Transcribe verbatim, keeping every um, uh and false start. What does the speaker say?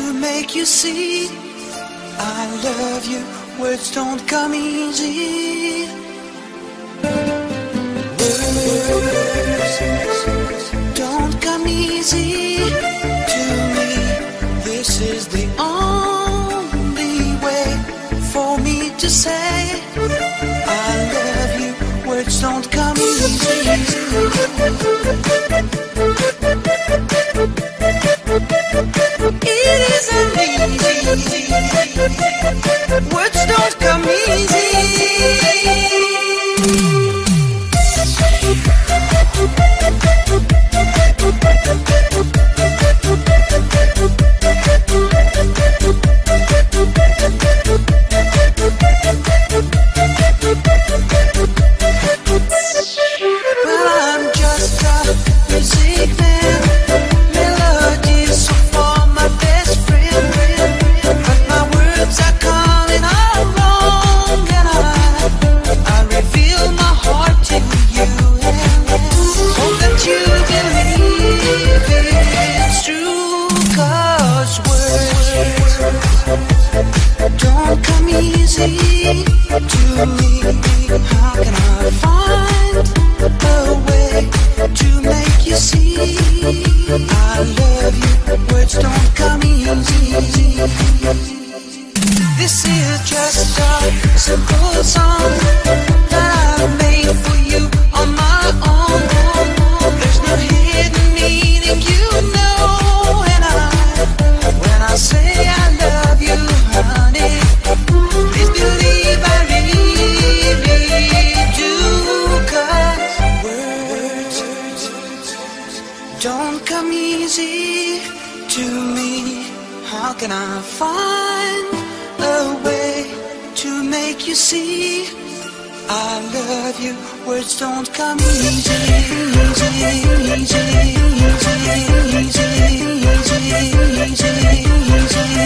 make you see I love you. Words don't come easy. Words don't come easy to me. This is the only way for me to say I love you. Words don't come easy. It isn't easy. Words don't come easy. Well, I'm just a music man. Melodies are for my best friend, but my words are coming out wrong, and I, I reveal my heart to you, and hope that you believe it's true. 'Cause words don't come easy to me. How can I find a way to make you see I love you? Words don't come easy. This is just a simple song that I made for you on my own. There's no hidden meaning, you know, and I, when I say I love you, honey, please believe I really do. 'Cause words don't come easy to me. How can I find a way to make you see I love you? Words don't come easy. Easy, easy, easy, easy, easy, easy, easy.